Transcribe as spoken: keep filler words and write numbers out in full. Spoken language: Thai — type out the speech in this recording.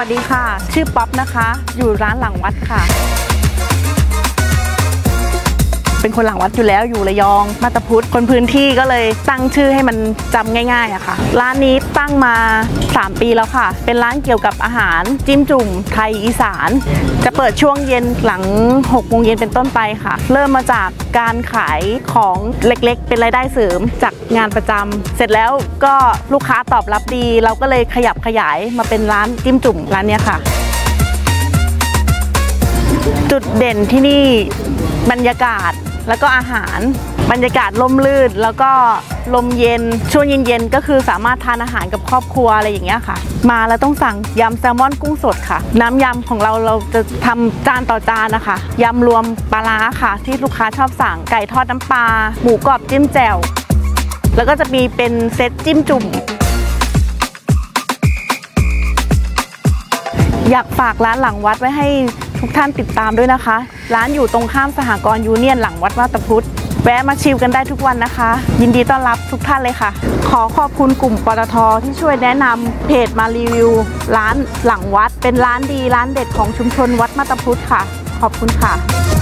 วัสดีค่ะชื่อป๊อปนะคะอยู่ร้านหลังวัดค่ะเป็นคนหลังวัดอยู่แล้วอยู่ระยองมาตาพุธคนพื้นที่ก็เลยตั้งชื่อให้มันจำง่ายๆอะค่ะร้านนี้ตั้งมาสามปีแล้วค่ะเป็นร้านเกี่ยวกับอาหารจิ้มจุ่มไทยอีสานจะเปิดช่วงเย็นหลังหกโมงเย็นเป็นต้นไปค่ะเริ่มมาจากการขายของเล็กๆเป็นรายได้เสริมจากงานประจำเสร็จแล้วก็ลูกค้าตอบรับดีเราก็เลยขยับขยายมาเป็นร้านจิ้มจุ่มร้านนี้ค่ะจุดเด่นที่นี่บรรยากาศแล้วก็อาหารบรรยากาศร่มรื่นแล้วก็ลมเย็นช่วงเย็นๆก็คือสามารถทานอาหารกับครอบครัวอะไรอย่างเงี้ยค่ะมาแล้วต้องสั่งยำแซลมอนกุ้งสดค่ะน้ำยำของเราเราจะทำจานต่อจานนะคะยำรวมปลาร้าค่ะที่ลูกค้าชอบสั่งไก่ทอดน้ำปลาหมูกรอบจิ้มแจ่วแล้วก็จะมีเป็นเซตจิ้มจุ่มอยากฝากร้านหลังวัดไว้ให้ทุกท่านติดตามด้วยนะคะร้านอยู่ตรงข้ามสหกรณ์ยูเนียนหลังวัดมาตาพุธแวะมาชิลกันได้ทุกวันนะคะยินดีต้อนรับทุกท่านเลยค่ะขอขอบคุณกลุ่มปตท.ที่ช่วยแนะนำเพจมารีวิวร้านหลังวัดเป็นร้านดีร้านเด็ดของชุมชนวัดมาตาพุธค่ะขอบคุณค่ะ